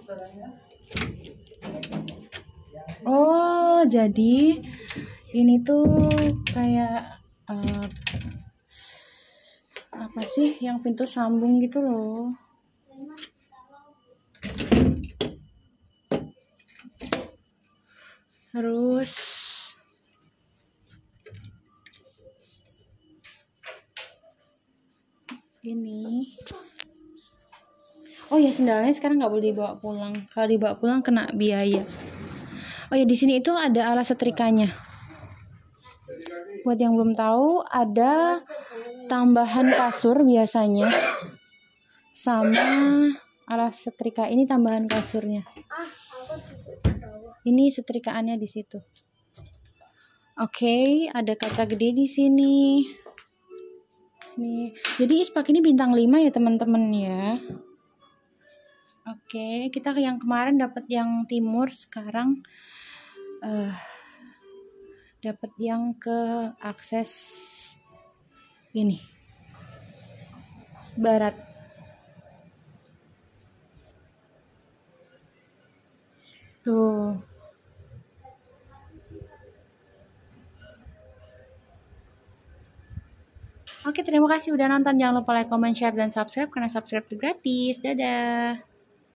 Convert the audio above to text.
Oh, jadi ini tuh kayak apa sih yang pintu sambung gitu loh. Terus ini, oh ya, sendalnya sekarang nggak boleh dibawa pulang. Kalau dibawa pulang kena biaya. Oh ya, di sini itu ada alas setrikanya. Buat yang belum tahu, ada tambahan kasur biasanya, sama alas setrika ini tambahan kasurnya. Ini setrikaannya di situ. Oke, ada kaca gede di sini. Nih, jadi ispak ini bintang 5 ya teman-teman ya. Oke, kita yang kemarin dapat yang timur, sekarang dapat yang ke akses ini barat. Tuh. Oke, terima kasih udah nonton. Jangan lupa like, comment, share, dan subscribe karena subscribe itu gratis. Dadah.